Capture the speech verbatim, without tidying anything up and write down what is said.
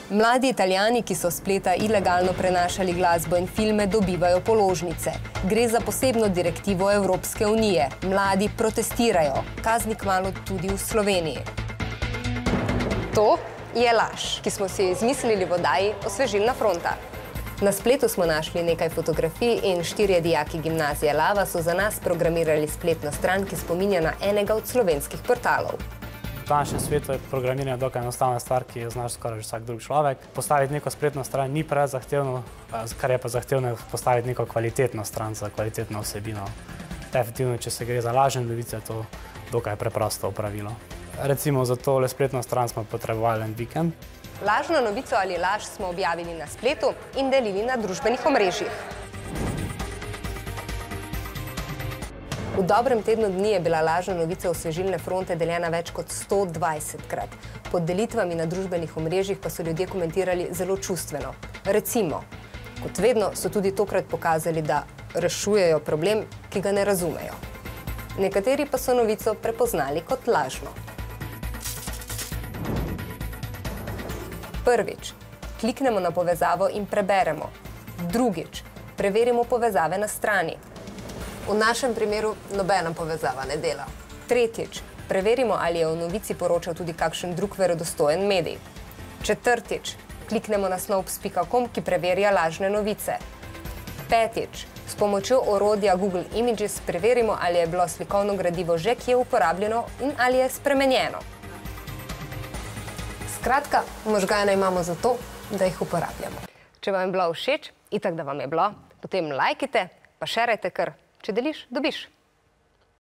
Mladi Italijani, ki so s spleta ilegalno prenašali glasbo in filme, dobivajo položnice. Gre za posebno direktivo Evropske unije. Mladi protestirajo. Kazni kmalu tudi v Sloveniji. To je laž, ki smo si izmislili v oddaji Osvežilna fronta. Na spletu smo našli nekaj fotografij in štirje dijaki gimnazije Lava so za nas programirali spletno stran, ki spominja na enega od slovenskih portalov. V današnjem svetu je programiranje dokaj enostavna stvar, ki jo znaš skoraj vsak drug človek. Postaviti neko spletno stran ni preveč zahtevno, kar je pa zahtevno je postaviti neko kvalitetno stran za kvalitetno vsebino. Definitivno, če se gre za lažne novice, je to dokaj preprosto opravilo. Recimo za tole spletno stran smo potrebovali en vikend. Lažno novico ali laž smo objavili na spletu in delili na družbenih omrežjih. V dobrem tednu dni je bila lažna novica Osvežilne fronte deljena več kot sto dvajsetkrat. Pod delitvami na družbenih omrežjih pa so ljudje komentirali zelo čustveno. Recimo, kot vedno so tudi tokrat pokazali, da rešujejo problem, ki ga ne razumejo. Nekateri pa so novico prepoznali kot lažno. Prvič, kliknemo na povezavo in preberemo. Drugič, preverimo povezave na strani. V našem primeru nobena povezava ne dela. Tretjič, preverimo, ali je o novici poročal tudi kakšen drug verodostojen medij. Četrtič, kliknemo na snopes pika com, ki preverja lažne novice. Petič, s pomočjo orodja Google Images preverimo, ali je bilo slikovno gradivo že kje uporabljeno in ali je spremenjeno. Skratka, možgane imamo zato, da jih uporabljamo. Če vam je bilo všeč, itak da vam je bilo, potem lajkite, pa šerajte kar. Če deliš, dobiš.